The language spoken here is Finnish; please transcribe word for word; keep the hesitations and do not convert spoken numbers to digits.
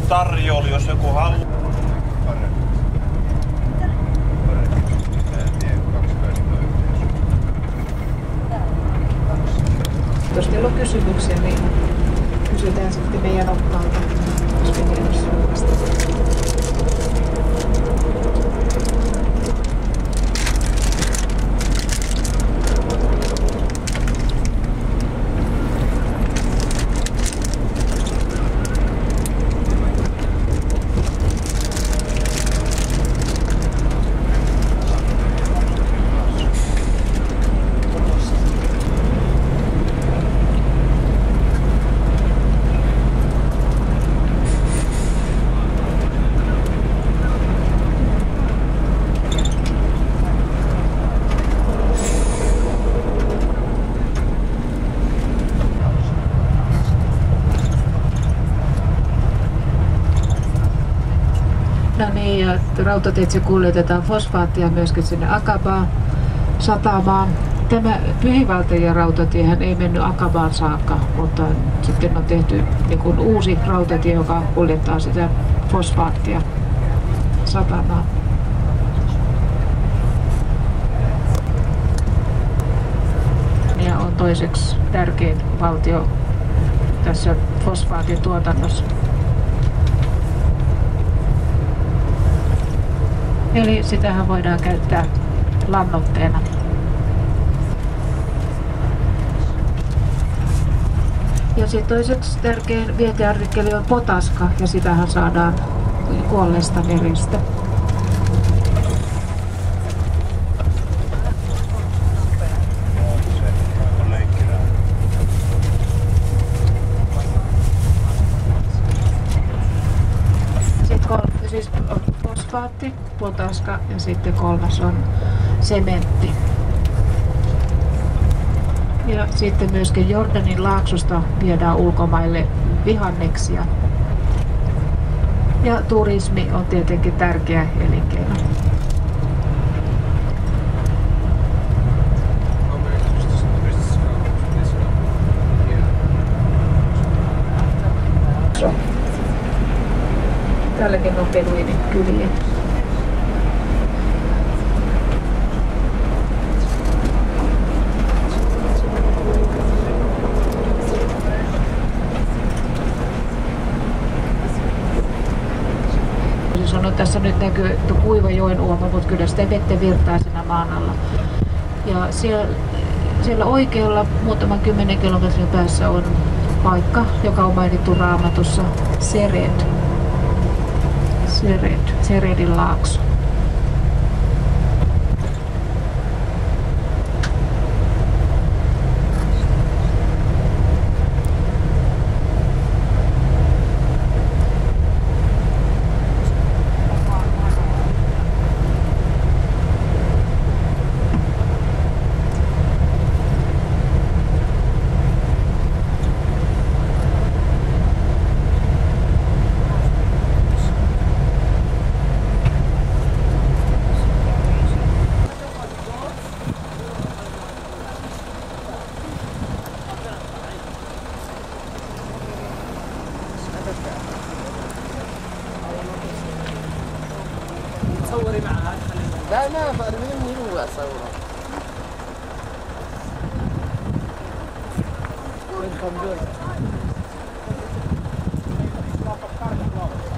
tarjoulu, jos joku haluaa. Jos teillä on kysymyksiä, niin kysytään sitten meidän oppaalta, jos me tiedossa vastata. No niin, ja rautateitse kuljetetaan fosfaattia myöskin sinne Akabaan satamaan. Tämä Pyhivaltajan rautatiehän ei mennyt Akabaan saakka, mutta sitten on tehty niin kuin uusi rautatie, joka kuljettaa sitä fosfaattia satamaan. Ja on toiseksi tärkein valtio tässä fosfaatin tuotannossa. Eli sitähän voidaan käyttää lannoitteena. Ja sitten toiseksi tärkein vientiartikkeli on potaska, ja sitähän saadaan kuolleesta meristä. Siis fosfaatti, potaska ja sitten kolmas on sementti. Ja sitten myöskin Jordanin laaksosta viedään ulkomaille vihanneksia. Ja turismi on tietenkin tärkeä elinkeino. Täälläkin on beduinikyliä. Sanon, tässä nyt näkyy Kuivajoen uoma, mutta kyllä sitä vettä virtaa siinä maan alla. Ja siellä, siellä oikealla muutaman kymmenen kilometrin päässä on paikka, joka on mainittu Raamatussa, Sered. Sered, Seredin laakso. تصوري معها لا لا فأرميني هو أصوره وين كم دول